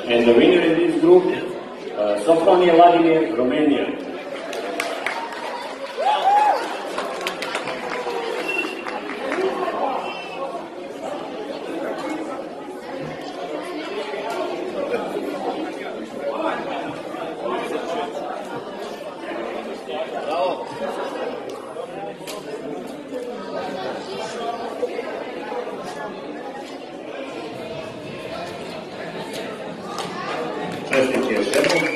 And the winner in this group, Sofronie Vladimir, Romania. Felicitări.